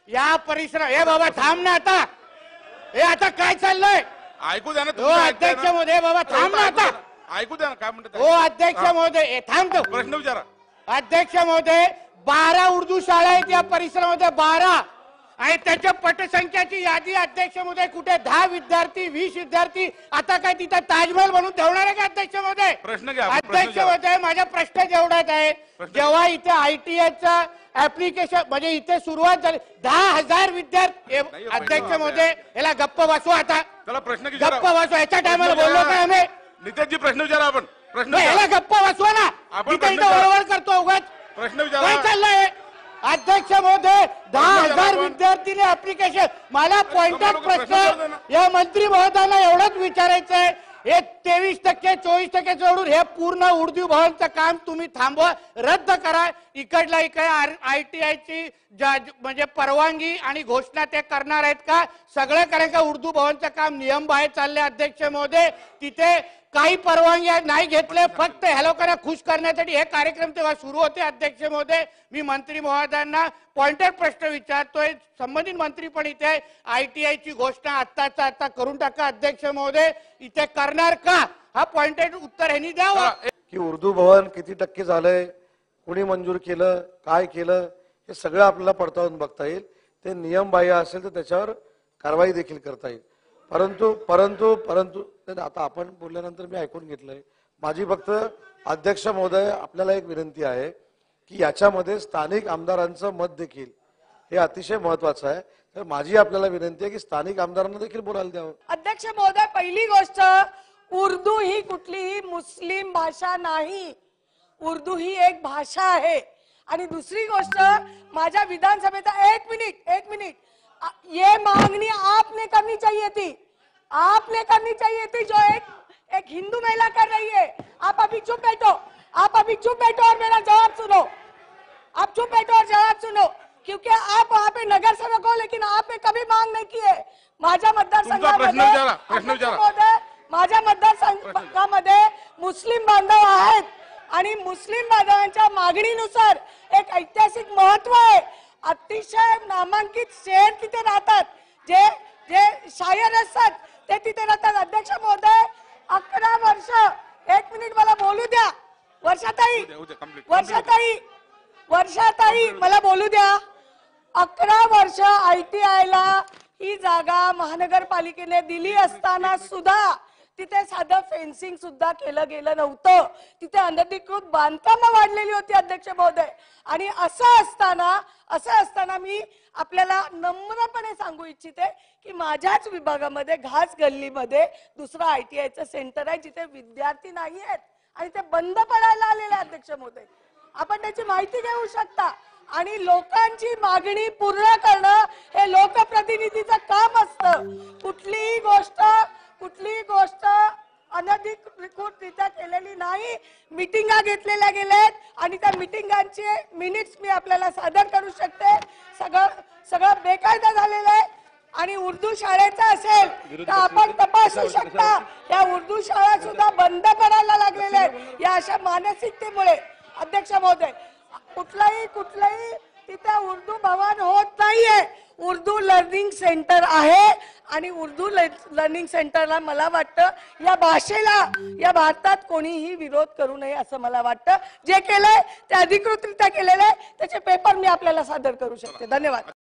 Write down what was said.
या परिसर हे बाबा थांब ना आता, हे आता काय चाललंय ऐकू द्या ना हो अध्यक्ष महोदय, बाबा थांब ना आता, ऐकू द्या ना काय म्हणतात हो अध्यक्ष महोदय थांबतो. प्रश्न विचारा. अध्यक्ष महोदय 12 उर्दू शाळा आहेत या परिसरामध्ये, 12 आणि त्याच्या पटसंख्याची यादी अध्यक्ष महोदय कुठे 10 विद्यार्थी 20 विद्यार्थी, आता काय तिथं ताजमहल म्हणून ठेवणार आहे का अध्यक्ष महोदय? प्रश्न घ्या. अध्यक्ष महोदय माझा प्रश्न जेवढाच आहे, जेव्हा इथे ITIचा ऍप्लिकेशन म्हणजे इथे सुरुवात झाली 10,000 विद्यार्थी, अध्यक्ष महोदय याला गप्प बसवा आता, चला प्रश्न गप्प बसवा, याच्या टायमाला बोललो काय आम्ही? नितेशजी प्रश्न विचारा. आपण प्रश्न याला गप्प बसवा ना, तिथे इथं ओळवळ करतो उगाच. प्रश्न काय विचारा. चाललंय अध्यक्ष महोदय? 10,000 विद्यार्थीने ऍप्लिकेशन, मला पॉइंटेड प्रश्न या मंत्री महोदयांना एवढंच विचारायचं आहे, हे 23% 24% जोडून हे पूर्ण उर्दू भवनचं काम तुम्ही थांबवा, रद्द करा. इकडला ITIची म्हणजे परवानगी आणि घोषणा ते करणार आहेत का? सगळं कारण का उर्दू भवनचं काम नियम बाहेर चालले अध्यक्ष महोदय, तिथे काही परवानगी नाही घेतले, फक्त ह्या लोकांना खुश करण्यासाठी हे कार्यक्रम तेव्हा सुरू होते. अध्यक्ष महोदय मी मंत्री महोदयांना पॉइंटेड प्रश्न विचारतोय, संबंधित मंत्री पण इथे ITIची घोषणा आत्ताचा आता करून टाका अध्यक्ष महोदय, इथे करणार का? हा पॉइंटेड उत्तर ह्यांनी द्यावं. की उर्दू भवन किती टक्के झालंय, कुणी मंजूर केलं, काय केलं, हे सगळं आपल्याला पडताळून बघता येईल. ते नियम बाह्य असेल तर त्याच्यावर कारवाई देखील करता येईल. परंतु परंतु परंतु आता आपण बोलल्यानंतर मी ऐकून घेतलंय. माझी फक्त अध्यक्ष महोदय आपल्याला एक विनंती आहे की याच्यामध्ये स्थानिक आमदारांचं मत देखील हे अतिशय महत्वाचं आहे. तर माझी आपल्याला विनंती आहे की स्थानिक आमदारांना देखील बोलायला द्यावं. अध्यक्ष महोदय पहिली गोष्ट, उर्दू ही कुठलीही मुस्लिम भाषा नाही, उर्दू ही एक भाषा आहे. आणि दुसरी गोष्ट, माझ्या विधानसभेचा एक मिनिट ये मांगनी आपने करनी चाहिए थी, आपने करनी चाहिए थी, जो एक हिंदू महिला कर रही है. आप अभी चुप बैठो, आप अभी चुप बैठो और मेरा जवाब सुनो, आप चुप बैठो और जवाब सुनो, क्योंकि आप वहाँ पे नगर सेवक हो लेकिन आपने कभी मांग नहीं की है. माझ्या मतदारसंघामध्ये मुस्लिम बांधव आहेत आणि मुस्लिम बांधवांच्या मागणीनुसार एक ऐतिहासिक महत्व आहे. अतिशय नामांकित शेर तिथे राहतात, जे जे शायर असतात ते तिथे राहतात. अध्यक्ष महोदय 11 वर्ष, एक मिनिट मला बोलू द्या, वर्षाताई मला बोलू द्या. 11 वर्ष ITIला ही जागा महानगरपालिकेने दिली असताना सुद्धा तिथे साधं फेन्सिंग सुद्धा केलं गेलं नव्हतं, तिथे अनधिकृत बांधकामं वाढलेली होती अध्यक्ष महोदय. आणि असं असताना मी आपल्याला नम्रपणे सांगू इच्छिते की माझ्याच विभागामध्ये घास गल्लीमध्ये दुसरं ITIचं सेंटर आहे, जिथे विद्यार्थी नाही आहेत आणि ते बंद पडायला आलेले अध्यक्ष महोदय. आपण त्याची माहिती घेऊ शकता. आणि लोकांची मागणी पूर्ण करणं हे लोकप्रतिनिधीचं काम असतं. कुठलीही गोष्ट अनधिकृतरित्या केलेली नाही. मिटिंगा घेतलेल्या गेल्यात आणि त्या मिटिंगांचे मिनिट्स मी आपल्याला सादर करू शकते. सगळं बेकायदा झालेलं आहे. आणि उर्दू शाळेचा असेल तर आपण तपासू शकता, या उर्दू शाळा सुद्धा बंद करायला लागलेल्या आहेत या अशा मानसिकतेमुळे. अध्यक्ष महोदय कुठलंही तिथे उर्दू भवन होत नाहीये, उर्दू लर्निंग सेंटर आहे. आणि उर्दू लर्निंग सेंटरला मला वाटतं या भाषेला या भारतात कोणीही विरोध करू नये असं मला वाटतं. जे केलंय ते अधिकृतरित्या केलेलं आहे, त्याचे पेपर मी आपल्याला सादर करू शकते. धन्यवाद.